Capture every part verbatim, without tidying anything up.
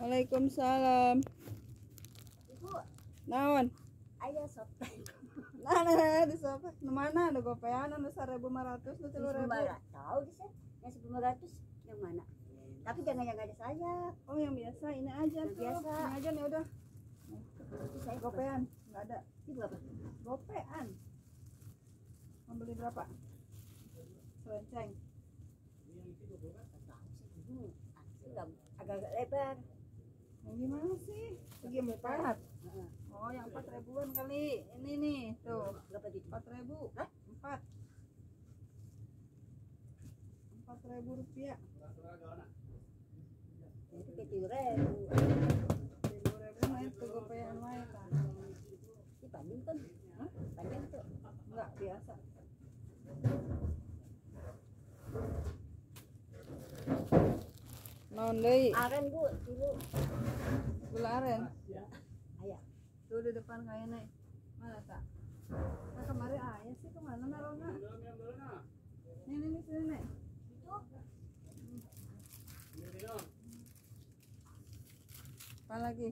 Waalaikumsalam. Ibu, Naon? aya sopeng. Nah, nah, di sofa. Nu mana ada gopean anu seribu lima ratus nu tilu ribu. Tahu di sana. Yang seribu lima ratus yang mana? Tapi jangan yang ada sayap. Oh, yang biasa ini aja Yang tuh. biasa. Ini aja nih udah. Itu saya Gopean, enggak ada. Ini berapa? Gopean. Mau beli berapa? Serenceng. Hmm, agak-agak lebar. Yang gimana sih? Segi empat. Oh, yang empat ribuan kali. Ini nih, tuh. Berapa itu? Empat ribu. Hah? Empat. Empat ribu rupiah. Itu kecil ribu. Ribu ribu main tuh gopean main kan. Ini panjang kan? Hah? Panjang tuh. Enggak biasa. Naon deui? Aren Bu, dulu. Gula aren. Aya. Tuh di depan kayaknya. Mana tak? Nah, kemarin ayah sih kemana narona? Nih, nih, nih, sini nih. Apa lagi?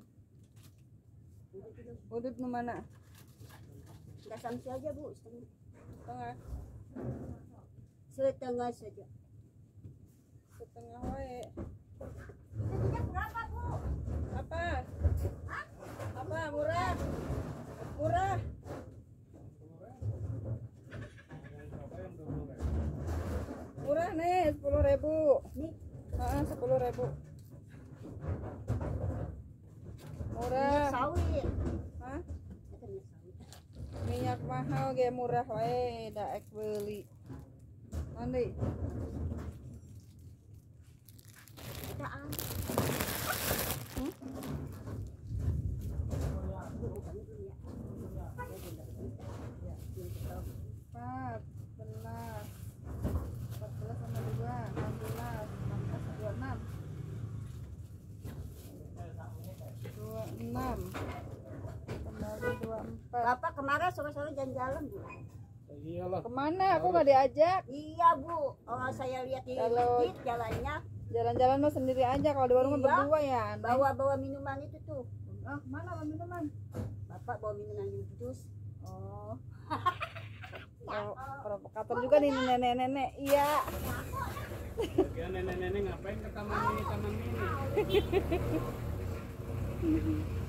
Udut nu mana? Enggak samsi aja Bu, setengah. Setengah. Setengah saja. Setengah wae. Itu berapa Bu? Apa? Hah? Apa murah? Murah. Murah nih, sepuluh ribu. Nih, Ah, sepuluh ribu. Murah. minyak sawit. Hah? Itu minyak sawit. Minyak mahal ge murah wae, daek beuli. Nanti. Kita am. Hmm? Empat belas, empat belas sama dua, enam belas, enam belas, dua enam, dua enam, kembali dua empat. Bapak kemarin sore-sore jalan-jalan Bu. Iyalah. Kemana? Aku nggak diajak. Iya Bu, oh, saya lihat di Kalau- masjid jalannya Jalan-jalan mah sendiri aja. Kalau di warung mah Iya. berdua ya. aneh. bawa-bawa minuman itu tuh. Ah, mana bawa minuman? Bapak bawa minuman jus. Oh. Oh, provokator juga nih nenek-nenek. Iya. Ya nenek-nenek ngapain ke taman ini taman ini?